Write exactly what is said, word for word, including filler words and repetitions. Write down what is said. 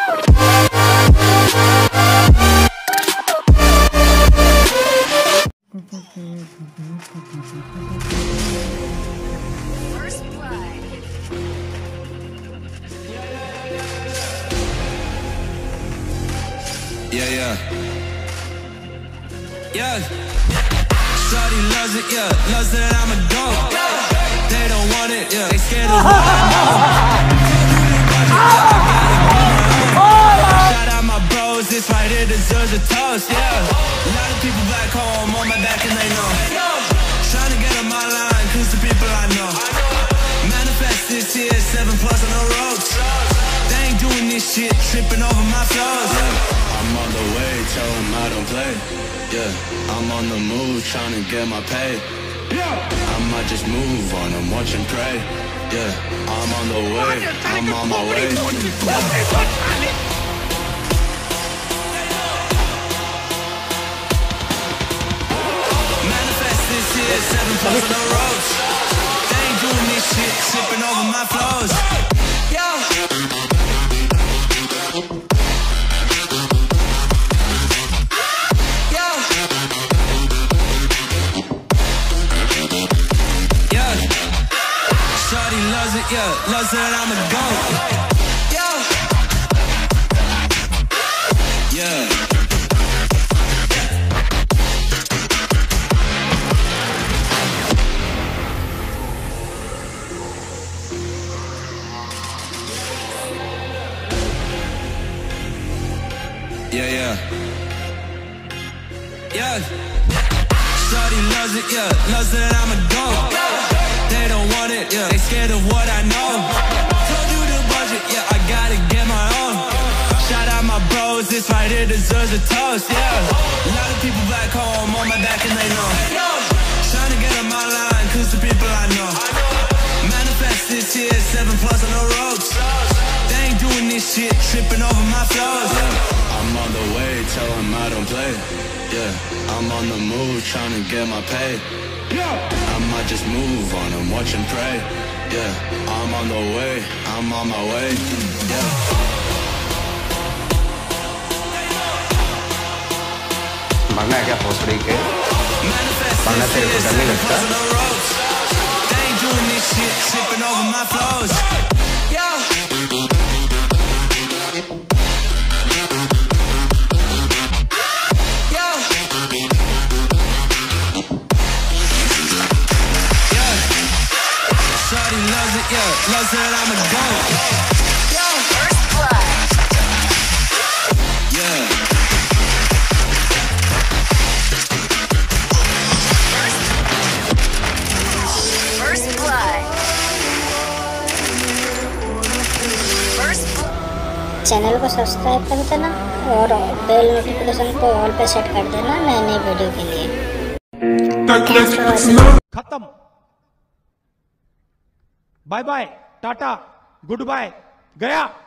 Yeah, yeah. Yeah. Shawty loves it, yeah. Loves that I'm a dog. They don't want it, yeah. They scared of what I know. Shout out my bros, this right here deserves a toast, yeah. A lot of people back home on my back and they know. Trying to get on my line, cause the people I know. Manifest this year, seven plus on the ropes. They ain't doing this shit, tripping over my flows. I'm on the way, tell them I don't play. Yeah, I'm on the move, trying to get my pay. I might just move on and watch and pray. Yeah, I'm on the way, I'm on my way. Manifest this year, seven plus on the ropes. They ain't doing this shit, tripping over my flows. Yeah. Yeah, loves that I'm a goat. Yeah. Yeah. Yeah, yeah. Yeah. Shawty loves it, yeah. Loves that I'm a goat. They don't want it, yeah. They scared of what I know. Told you the budget, yeah. I gotta get my own. Shout out my bros, this right here deserves a toast, yeah. A lot of people back home on my back and they know. Trying to get on my line, cause the people I know. Manifest this year, seven plus on the ropes. They ain't doing this shit, tripping over my flows. I'm on the way, tell them I don't play. Yeah, I'm on the move, trying to get my pay. I might just move on and watch and pray. Yeah, I'm on the way, I'm on my way. Yeah. मरना है क्या भोसड़ी के? मरना तेरे को डर नहीं लगता? Yeah, loves that I'm a goat. First blood. Yeah. First blood. First blood. Channel को सब्सक्राइब कर देना और बेल नोटिफिकेशन को ऑल पे सेट कर देना नए नए वीडियो के लिए। खत्म। बाय बाय, टाटा, गुड बाय, गया।